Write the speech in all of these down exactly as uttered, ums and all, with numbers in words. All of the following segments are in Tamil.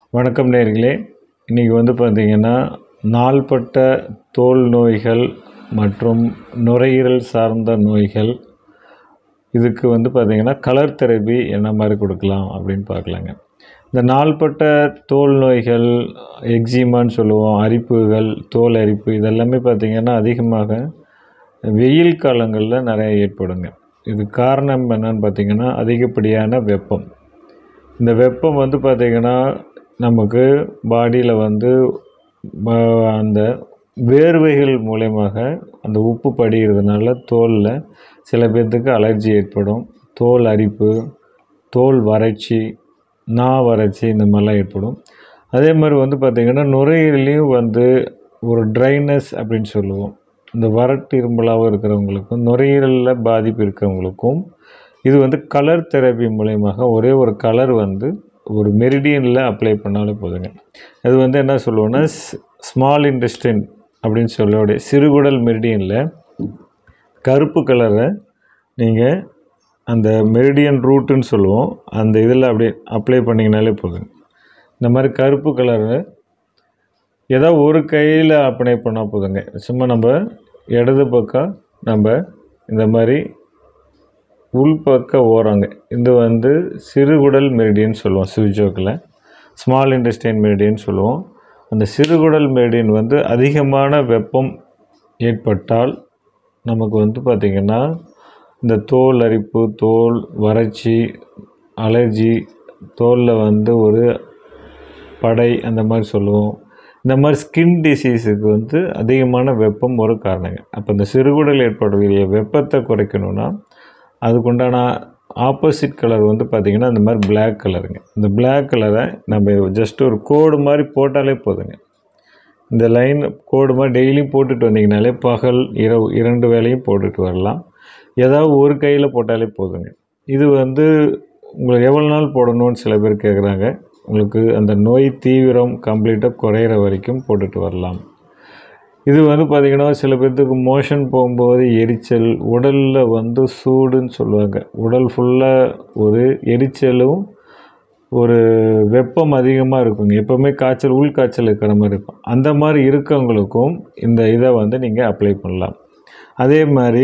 வணக்கம் நேயர்களே. இன்றைக்கி வந்து பார்த்திங்கன்னா நாள்பட்ட தோல் நோய்கள் மற்றும் நுரையீரல் சார்ந்த நோய்கள், இதுக்கு வந்து பார்த்திங்கன்னா கலர் தெரப்பி என்ன மாதிரி கொடுக்கலாம் அப்படின்னு பார்க்கலாங்க. இந்த நாள்பட்ட தோல் நோய்கள், எக்ஸிமான்னு சொல்லுவோம், அரிப்புகள், தோல் அரிப்பு, இதெல்லாமே பார்த்திங்கன்னா அதிகமாக வெயில் காலங்களில் நிறைய ஏற்படுங்க. இது காரணம் என்னன்னு பார்த்திங்கன்னா அதிகப்படியான வெப்பம். இந்த வெப்பம் வந்து பார்த்திங்கன்னா நமக்கு பாடியில் வந்து அந்த வேர்வைகள் மூலமாக அந்த உப்பு படிகிறதுனால தோலில் சில பேர்த்துக்கு அலர்ஜி ஏற்படும், தோல் அரிப்பு, தோல் வறட்சி, நா வறட்சி, இந்த மாதிரிலாம் ஏற்படும். அதே மாதிரி வந்து பார்த்திங்கன்னா நுரையீரலையும் வந்து ஒரு ட்ரைனஸ் அப்படின்னு சொல்லுவோம். இந்த வறட்டு இரும்பலாகவும் இருக்கிறவங்களுக்கும் நுரையீரலில் பாதிப்பு இருக்கிறவங்களுக்கும் இது வந்து கலர் தெரப்பி மூலயமாக ஒரே ஒரு கலர் வந்து ஒரு மெரிடியனில் அப்ளை பண்ணாலே போதுங்க. அது வந்து என்ன சொல்லுவோன்னா ஸ்மால் இன்டெஸ்டைன் அப்படின்னு சொல்லக்கூடிய சிறுகுடல் மெரிடியனில் கருப்பு கலரை நீங்கள் அந்த மெரிடியன் ரூட்டுன்னு சொல்லுவோம், அந்த இதில் அப்படியே அப்ளை பண்ணிங்கனாலே போதுங்க. இந்த மாதிரி கருப்பு கலரை ஏதோ ஒரு கையில் அப்ளை பண்ணால் போதுங்க. சும்மா நம்ம இடது பக்கம் நம்ம இந்த மாதிரி உள்பக்க ஓரங்க, இது வந்து சிறுகுடல் மெரிடியன் சொல்லுவோம், சுவிஜோக்கில் ஸ்மால் இன்டெஸ்டைன் மெரிடியன் சொல்லுவோம். அந்த சிறுகுடல் மெரிடியன் வந்து அதிகமான வெப்பம் ஏற்பட்டால் நமக்கு வந்து பார்த்திங்கன்னா இந்த தோல் அரிப்பு, தோல் வறட்சி, அலர்ஜி, தோலில் வந்து ஒரு படை, அந்த மாதிரி சொல்லுவோம். இந்த மாதிரி ஸ்கின் டிசீஸுக்கு வந்து அதிகமான வெப்பம் ஒரு காரணங்க. அப்போ இந்த சிறுகுடல் ஏற்படக்கூடிய வெப்பத்தை குறைக்கணும்னா அதுக்குண்டான ஆப்போசிட் கலர் வந்து பார்த்திங்கன்னா இந்த மாதிரி பிளாக் கலருங்க. இந்த பிளாக் கலரை நம்ம ஜஸ்ட் ஒரு கோடு மாதிரி போட்டாலே போதுங்க. இந்த லைன் கோடு மாதிரி டெய்லியும் போட்டுட்டு வந்தீங்கனாலே பகல் இரவு இரண்டு வேளையும் போட்டுட்டு வரலாம். ஏதாவது ஒரு கையில் போட்டாலே போதுங்க. இது வந்து உங்களுக்கு எவ்வளோ நாள் போடணும்னு சில பேர் கேட்குறாங்க. உங்களுக்கு அந்த நோய் தீவிரம் கம்ப்ளீட்டாக குறையிற வரைக்கும் போட்டுட்டு வரலாம். இது வந்து பார்த்திங்கன்னா சில பேர்த்துக்கு மோஷன் போகும்போது எரிச்சல், உடலில் வந்து சூடுன்னு சொல்லுவாங்க, உடல் ஃபுல்லாக ஒரு எரிச்சலும் ஒரு வெப்பம் அதிகமாக இருக்குங்க. எப்போவுமே காய்ச்சல், உள் காய்ச்சல் இருக்கிற மாதிரி இருக்கும். அந்த மாதிரி இருக்கவங்களுக்கும் இந்த இதை வந்து நீங்கள் அப்ளை பண்ணலாம். அதே மாதிரி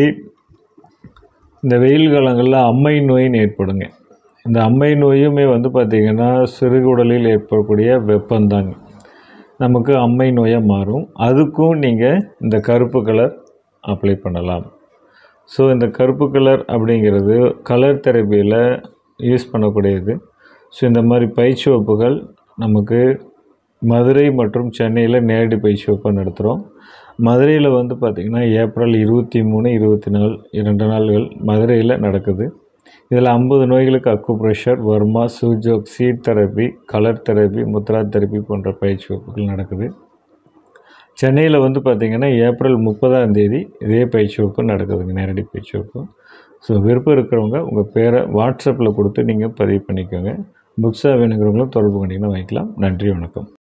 இந்த வெயில் காலங்களில் அம்மை நோயின்னு ஏற்படுங்க. இந்த அம்மை நோயுமே வந்து பார்த்திங்கன்னா சிறுகுடலில் ஏற்படக்கூடிய வெப்பந்தாங்க நமக்கு அம்மை நோயாக மாறும். அதுக்கும் நீங்கள் இந்த கருப்பு கலர் அப்ளை பண்ணலாம். ஸோ இந்த கருப்பு கலர் அப்படிங்கிறது கலர் தெரப்பியில் யூஸ் பண்ணக்கூடியது. ஸோ இந்த மாதிரி பயிற்சிவகுப்புகள் நமக்கு மதுரை மற்றும் சென்னையில் நேரடி பயிற்சிவகுப்பு நடத்துகிறோம். மதுரையில் வந்து பார்த்திங்கன்னா ஏப்ரல் இருபத்தி மூணு இருபத்தி நாலு இரண்டு நாள்கள் மதுரையில் நடக்குது. இதில் ஐம்பது நோய்களுக்கு acupressure, varma, sujok, seed therapy, colour therapy, mudra therapy போன்ற பயிற்சி வகுப்புகள் நடக்குது. சென்னையில் வந்து பார்த்திங்கன்னா ஏப்ரல் முப்பதாம் தேதி இதே பயிற்சி வகுப்பு நடக்குதுங்க, நேரடி பயிற்சி வகுப்பு. ஸோ விருப்பம் இருக்கிறவங்க உங்கள் பேரை வாட்ஸ்அப்பில் கொடுத்து நீங்கள் பதிவு பண்ணிக்கோங்க. புக்ஸாக வேணுங்கிறவங்களும் தொடர்பு பண்ணிங்கன்னா வாங்கிக்கலாம். நன்றி, வணக்கம்.